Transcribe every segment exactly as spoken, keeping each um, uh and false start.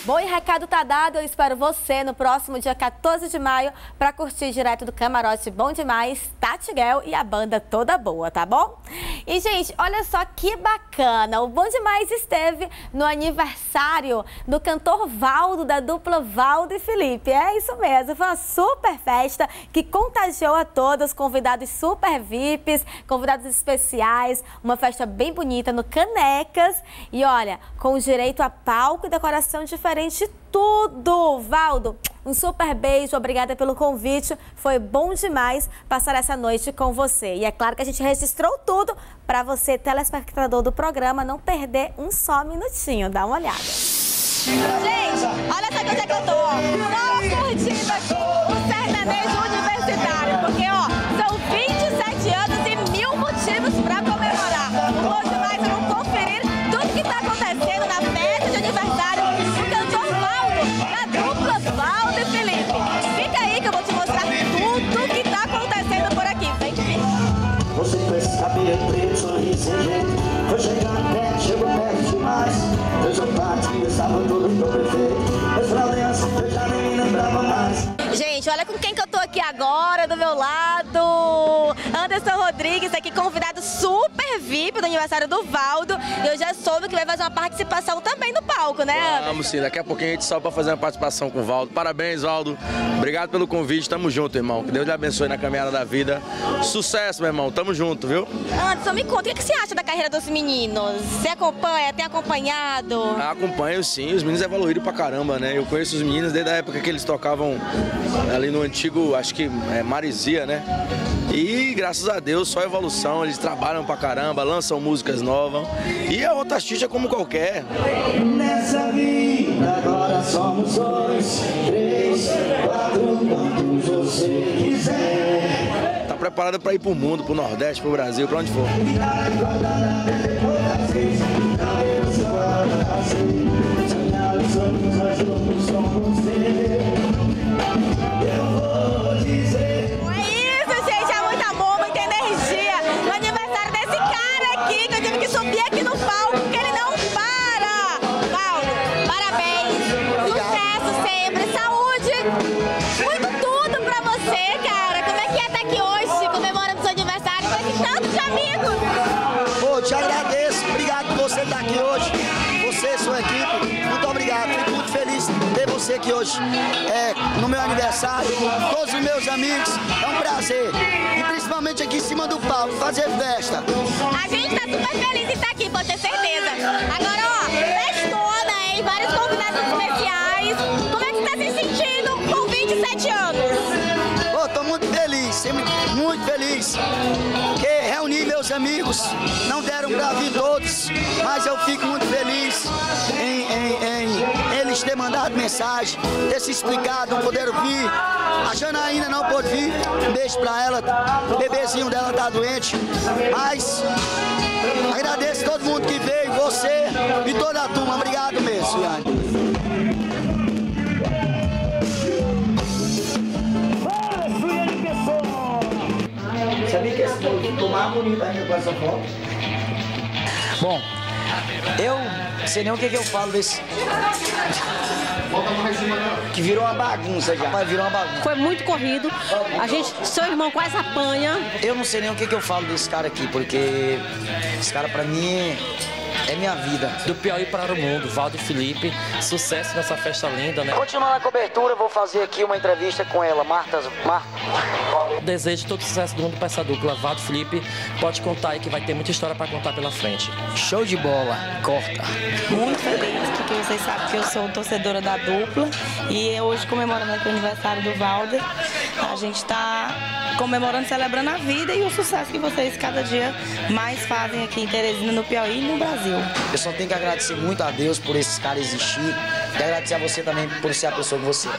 Bom, e recado tá dado, eu espero você no próximo dia quatorze de maio para curtir direto do camarote Bom Demais, Tati Guel e a banda toda boa, tá bom? E, gente, olha só que bacana, o Bom Demais esteve no aniversário do cantor Valdo, da dupla Valdo e Felipe. É isso mesmo, foi uma super festa que contagiou a todos, convidados super V I Ps, convidados especiais, uma festa bem bonita no Canecas e, olha, com direito a palco e decoração diferente. Tudo! Valdo, um super beijo, obrigada pelo convite, foi bom demais passar essa noite com você. E é claro que a gente registrou tudo para você, telespectador do programa, não perder um só minutinho, dá uma olhada. Gente, olha só onde é que eu tô, ó, só curtindo aqui o sertanejo universitário, porque ó, são vinte e sete anos e mil motivos para comemorar. Bom demais, vamos conferir tudo que tá acontecendo na festa de aniversário do cantor Valdo, da dupla Valdo e Felipe. Fica aí que eu vou te mostrar tudo que tá acontecendo por aqui. Vem de mim. Você sabia ter sorriso sem jeito, foi chegar até, chegou perto demais. Eu sou parte, estava tudo tão perfeito, mas pra aliança eu já nem me lembrava mais. Gente, olha com quem que eu tô aqui agora, do meu lado. Anderson Rodrigues, aqui convidado super V I P do aniversário do Valdo. E eu já soube que vai fazer uma participação também no palco, né, Anderson? Vamos sim, daqui a pouquinho a gente sobe pra fazer uma participação com o Valdo. Parabéns, Valdo. Obrigado pelo convite, tamo junto, irmão. Que Deus lhe abençoe na caminhada da vida. Sucesso, meu irmão, tamo junto, viu? Anderson, me conta, o que você acha da carreira dos meninos? Você acompanha, tem acompanhado? Acompanho sim, os meninos evoluíram pra caramba, né? Eu conheço os meninos desde a época que eles tocavam ali no antigo, acho que é Marizia, né? E graças a Deus, só evolução, eles trabalham pra caramba, lançam músicas novas. E é outra artista como qualquer. Nessa vida agora somos dois, três, quatro, quantos você quiser. Tá preparada pra ir pro mundo, pro Nordeste, pro Brasil, pra onde for. Subir aqui no palco, porque ele não para. Valdo, parabéns, sucesso sempre, saúde, muito tudo pra você, cara. Como é que é estar aqui hoje, comemorando seu aniversário com esses tantos amigos? Pô, te agradeço, obrigado por você estar aqui hoje, você, sua equipe, muito obrigado, fico muito feliz de ter você aqui hoje, é, no meu aniversário, com todos os meus amigos, é um prazer, e principalmente aqui em cima do palco, fazer festa. A gente tá super feliz em estar aqui, pode ter certeza. Agora, ó, festona, hein? Vários convidados especiais. Como é que tá se sentindo com vinte e sete anos? Pô, tô muito feliz, sempre muito feliz, porque reuni meus amigos, não deram pra vir todos, mas eu fico muito feliz em, em, em eles terem mandado mensagem, ter se explicado, não poderam vir. A Janaína não pôde vir, um beijo pra ela, o bebezinho dela tá doente, mas agradeço todo mundo que veio, você e toda a turma, obrigado mesmo, Yane. Sabia que esse povo ficou mais bonito ainda com essa foto? Bom, eu sei nem o que, que eu falo desse... Que virou uma bagunça já. Mas virou uma bagunça. Foi muito corrido. A gente, seu irmão quase apanha. Eu não sei nem o que, que eu falo desse cara aqui, porque esse cara pra mim é minha vida. Do Piauí para o mundo, Valdo e Felipe, sucesso nessa festa linda, né? Continuando a cobertura, vou fazer aqui uma entrevista com ela, Marta. Marta. Desejo todo o sucesso do mundo para essa dupla, Valdo e Felipe. Pode contar aí que vai ter muita história para contar pela frente. Show de bola, corta. Muito feliz, porque vocês sabem que eu sou torcedora da dupla. E hoje, comemorando aqui o aniversário do Valdo, a gente está comemorando, celebrando a vida e o sucesso que vocês cada dia mais fazem aqui em Teresina, no Piauí e no Brasil. Eu só tenho que agradecer muito a Deus por esses caras existir e agradecer a você também por ser a pessoa que você é.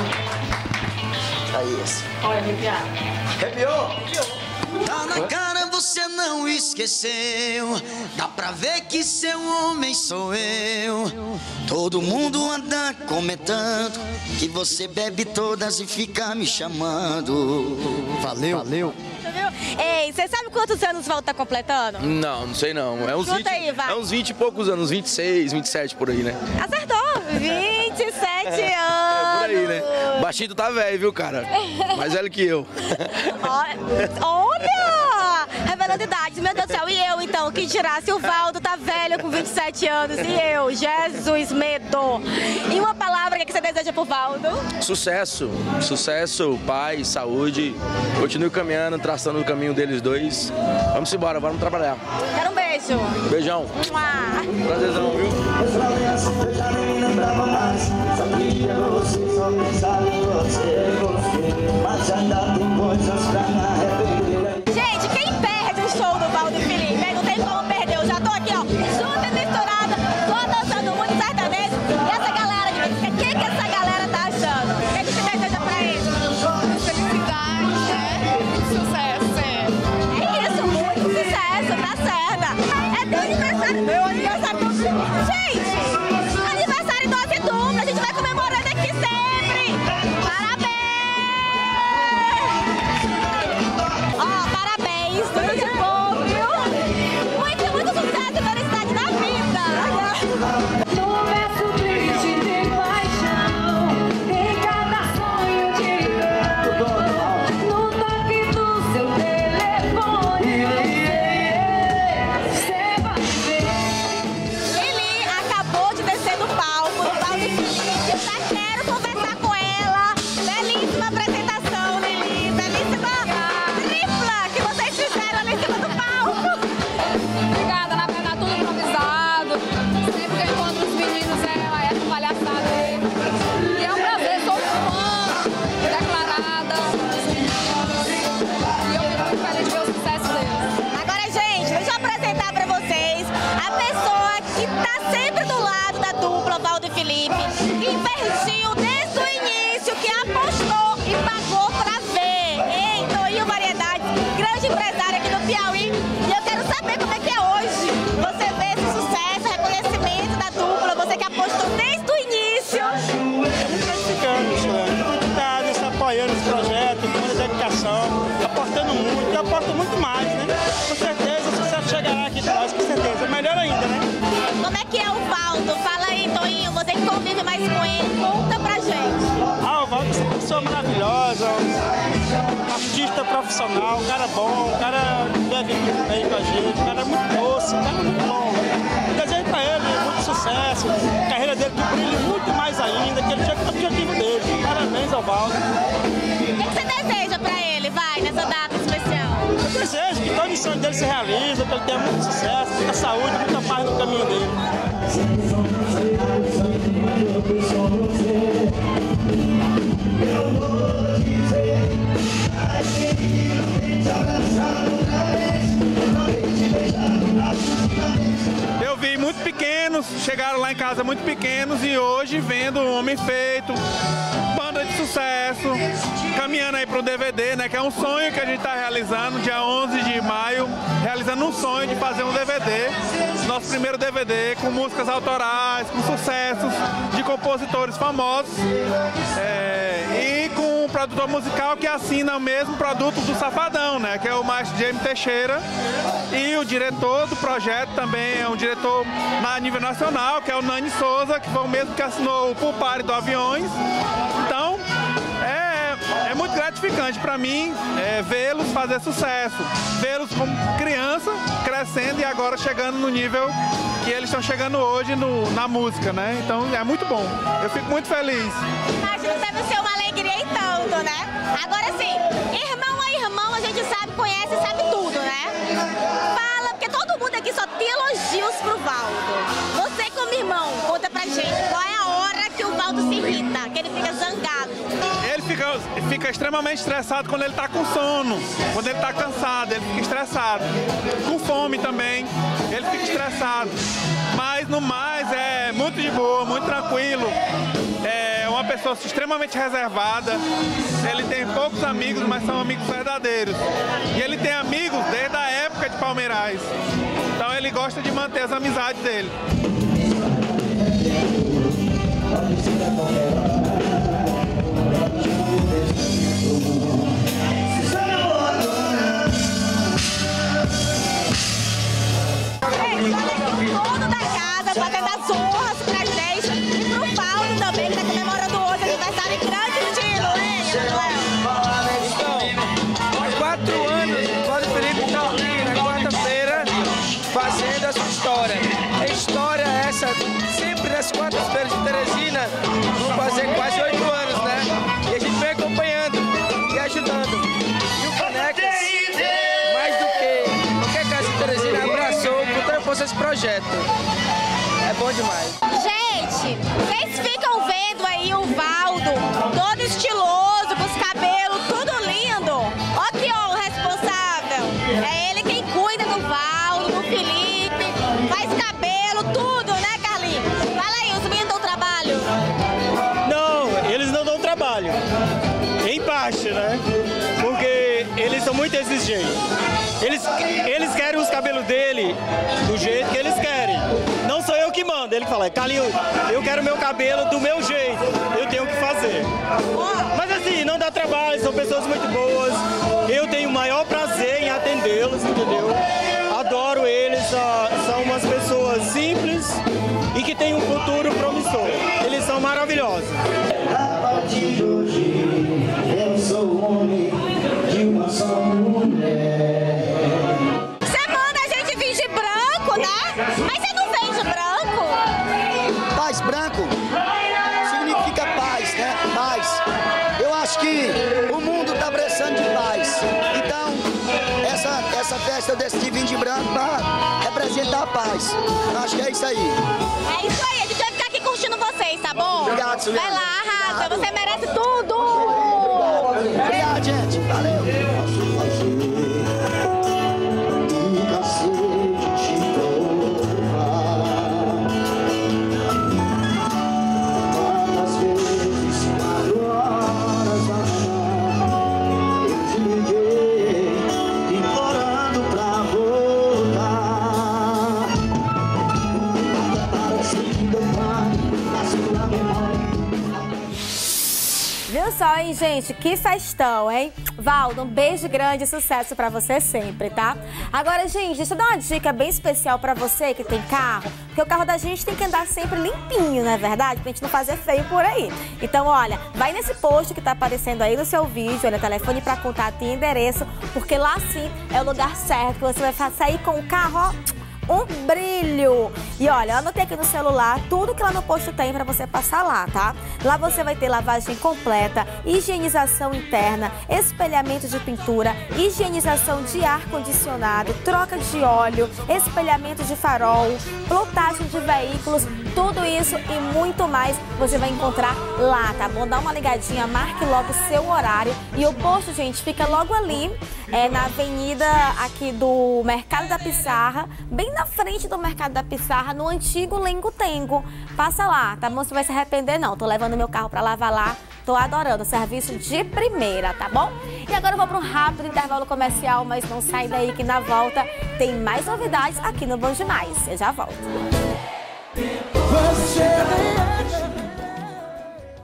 Valeu. Aí, esse. Olha, arrepiado. Arrepiou? Arrepiou. Tá na cara você não esqueceu. Dá pra ver que seu homem sou eu. Todo mundo anda comentando que você bebe todas e fica me chamando. Valeu, valeu. Ei, você sabe quantos anos o Valdo tá completando? Não, não sei não. É uns, Chuta vinte, aí, vai. é uns vinte e poucos anos, vinte e seis, vinte e sete por aí, né? Acertou! vinte e sete É, anos! é por aí, né? Baixinho tá velho, viu, cara? Mais velho que eu. Olha! Olha! Revelando idade, meu Deus do céu. E eu, então, que tirasse o Valdo tá velho com vinte e sete anos. E eu, Jesus, medo. E uma palavra que você deseja pro Valdo? Sucesso, sucesso, paz, saúde. Continue caminhando, traçando o caminho deles dois. Vamos embora, vamos trabalhar. Quero um beijo. Beijão. Mua. Prazerzão, viu? Gente, quem perde o show do Valdo e Felipe? Não tem como perder. Eu já tô aqui, ó, junta e misturada, só dançando muito sertanejo. E essa galera de música, o que, que essa galera tá achando? O que, que você deseja pra eles? Felicidade, né? Sucesso, é. É isso, muito sucesso, tá certa. É teu aniversário, meu aniversário do Gente, aniversário dose dupla, a gente vai comemorando aqui sempre. Parabéns! Ó, parabéns, tudo de bom, viu? Muito, muito sucesso e felicidade na vida. No verso triste tem paixão, em cada sonho de dor, no toque do seu telefone, você vai ver. Lili acabou de descer do palco, do Valdo e Felipe. Eu já quero conversar com ela. Belíssima apresentação, Lili. Belíssima tripla que vocês fizeram ali em cima do palco. Obrigada, na verdade, tudo improvisado. Sempre que eu encontro os meninos, é, é com palhaçada. E é um prazer, sou fã declarada dos meninos. E eu fico muito feliz de ver o sucesso deles. Agora, gente, deixa eu apresentar pra vocês a pessoa que tá sempre do lado da dupla Valdo e Felipe, que investiu desde o início, que apostou e pagou pra ver. Ei, Toinho Variedade, grande empresário aqui do Piauí. E eu quero saber como é que é hoje. Você vê esse sucesso, reconhecimento da dupla, você que apostou desde o início. É muito gratificante, Solange. Muito tá se apoiando esse projeto, com muita dedicação, apostando muito, e aposta muito mais, né? Com certeza o sucesso chegará aqui para nós, com certeza. Melhor ainda, né? Como é que é o Valdo? Fala aí, Toinho, você que convive mais com ele, conta pra gente. Ah, o Valdo é uma pessoa maravilhosa, um artista profissional, um cara bom, um cara que deve muito bem com a gente, um cara muito doce, um cara muito bom. Eu desejo pra ele muito sucesso, a carreira dele que brilhe muito mais ainda, que ele chegue no objetivo dele. Parabéns ao Valdo. O que, que você deseja pra ele, vai, nessa data especial? Eu desejo que todo o sonho dele se realize, que ele tenha muito sucesso, muita saúde, muita paz no caminho dele. Eu vi muito pequenos, chegaram lá em casa muito pequenos e hoje vendo um homem feito, banda de sucesso, caminhando aí pro D V D, né? Que é um sonho que a gente tá realizando, dia onze de maio, realizando um sonho de fazer um D V D, nosso primeiro D V D com músicas autorais, com sucessos de compositores famosos, é, e com um produtor musical que assina o mesmo produto do Safadão, né? Que é o maestro Jaime Teixeira, e o diretor do projeto também é um diretor na nível nacional, que é o Nani Souza, que foi o mesmo que assinou o Pulpare do Aviões. Então, é, é muito gratificante para mim é, vê-los fazer sucesso, vê-los como criança, crescendo e agora chegando no nível que eles estão chegando hoje no, na música, né? Então, é muito bom. Eu fico muito feliz. Imagino que deve ser uma alegria em tanto, né? Agora sim, irmão a irmão, a gente sabe, conhece e sabe tudo, né? Fala, porque todo mundo aqui só tem elogios pro Valdo. Você como irmão, conta pra gente, qual é a hora que o Valdo se irrita, que ele fica zangado? Ele fica, fica extremamente estressado quando ele tá com sono, quando ele tá cansado, ele fica estressado. Com fome também, ele fica estressado. Mas no mais é muito de boa, muito tranquilo. É uma pessoa extremamente reservada. Ele tem poucos amigos, mas são amigos verdadeiros. E ele tem amigos desde a época época de Palmeirais. Então ele gosta de manter as amizades dele. Todo da casa, fazendo as honras pra gente e pro Valdo também, que tá comemorando hoje aniversário em grande estilo, hein, Emanuel? Então, há quatro anos, o Valdo Felipe está aqui na quarta-feira fazendo a sua história. A história é essa, sempre nas quartas-feiras de Teresina, vão fazer quase oito anos, né? E a gente vem acompanhando e ajudando. E o Canecas, mais do que qualquer casa de Teresina, abraçou com toda a força esse projeto. É bom demais. Gente, vocês ficam vendo aí o Valdo, todo estiloso, com os cabelos, tudo lindo. Ó aqui, ó, o responsável. É ele quem cuida do Valdo, do Felipe, faz cabelo, tudo, né, Carlinhos? Fala aí, os meninos dão trabalho? Não, eles não dão trabalho. Em parte, né? Porque eles são muito exigentes. Eles, eles querem os cabelos dele do jeito que eles querem. Não sou eu que mando. Ele fala, Carlinhos, eu quero meu cabelo do meu jeito. Eu tenho que fazer. Mas assim, não dá trabalho, são pessoas muito boas. Eu tenho o maior prazer em atendê-los, entendeu? Adoro eles, são umas pessoas simples e que têm um futuro promissor. Eles são maravilhosos. A partir de hoje, eu sou homem de uma só mulher. Você manda a gente vir de branco, né? Mas você não vem de branco? Paz branco significa paz, né? Paz. Eu acho que o mundo está precisando de paz. Então, essa, essa festa eu decidi vir de branco para representar a paz. Eu acho que é isso aí. É isso aí, a gente vai ficar aqui curtindo vocês, tá bom? Obrigado, Silvia. Vai lá, arrasa, você merece tudo! Obrigado, gente. Valeu. Viu só, hein, gente? Que festão, hein? Valdo, um beijo grande e sucesso pra você sempre, tá? Agora, gente, deixa eu dar uma dica bem especial pra você que tem carro, porque o carro da gente tem que andar sempre limpinho, não é verdade? Pra gente não fazer feio por aí. Então, olha, vai nesse post que tá aparecendo aí no seu vídeo, olha, telefone pra contato e endereço, porque lá sim é o lugar certo, que você vai sair com o carro, ó, um brilho. E olha, eu anotei aqui no celular tudo que lá no posto tem pra você passar lá, tá? Lá você vai ter lavagem completa, higienização interna, espelhamento de pintura, higienização de ar-condicionado, troca de óleo, espelhamento de farol, plotagem de veículos, tudo isso e muito mais você vai encontrar lá, tá bom? Dá uma ligadinha, marque logo o seu horário. E o posto, gente, fica logo ali, é, na avenida aqui do Mercado da Pissarra, bem na frente do Mercado da Pissarra, no antigo Lengo Tengo. Passa lá, tá bom? Você vai se arrepender não. Tô levando meu carro pra lavar lá. Tô adorando, serviço de primeira, tá bom? E agora eu vou para um rápido intervalo comercial, mas não sai daí que na volta tem mais novidades aqui no Bom Demais. Eu já volto. Você